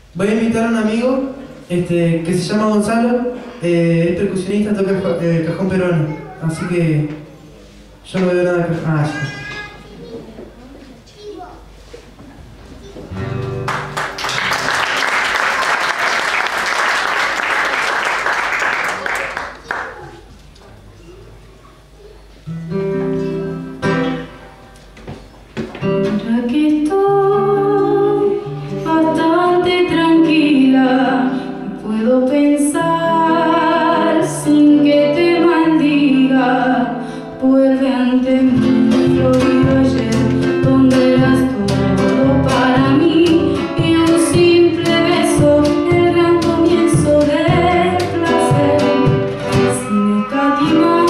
Voy a invitar a un amigo que se llama Gonzalo, es percusionista, toca cajón peruano, así que yo no veo nada de cajón. Ah, ya. Aquí estoy bastante tranquila, puedo pensar sin que te maldiga. Vuelve ante mí, florido ayer, donde eras todo para mí, y un simple beso, el gran comienzo del placer. Sin escatimar,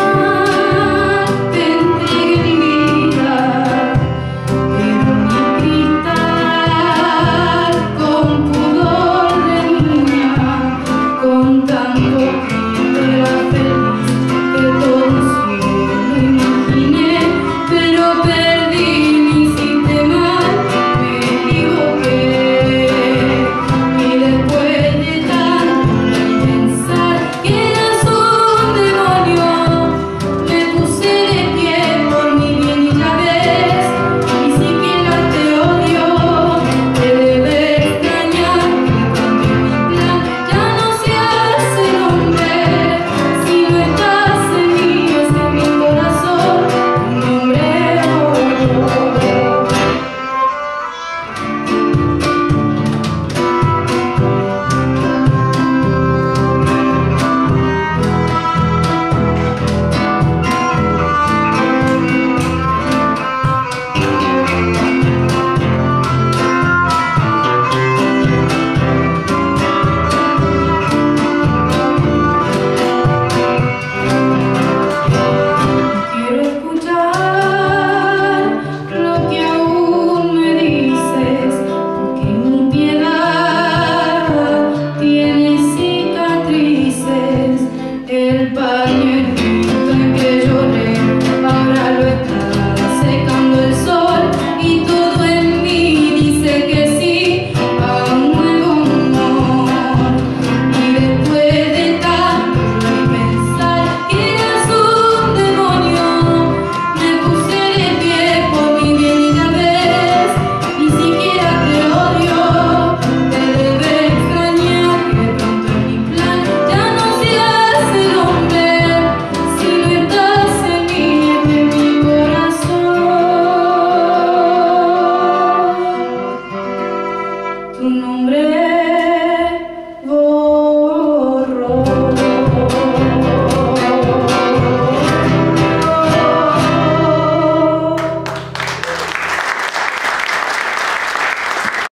te entregué mi vida. Pero mi cristal con pudor de niña, contando que era feliz, que todo un cielo imaginé, pero perdí, me hiciste mal, me equivoqué. Y después de tanto pensar que eras un demonio, me puse de pie por mi bien y la vez. Ni siquiera te odio, te debe extrañar que mi plan ya no se hace nombre. Si no estás en mí, es en mi corazón, tu nombre odio. Quiero escuchar lo que aún me dices, porque mi piedad tiene cicatrices. El pañuelito en que lloré ahora lo está secando el sol, y todo en mí dice que sí a un nuevo amor. Y después de tanto pensar que eras un demonio, me puse de pie por mi bien y la vez. Ni siquiera te odio, te debe extrañar que pronto en mi plan ya no se hace el hombre. Si no estás en mí, es en mi corazón, tu nombre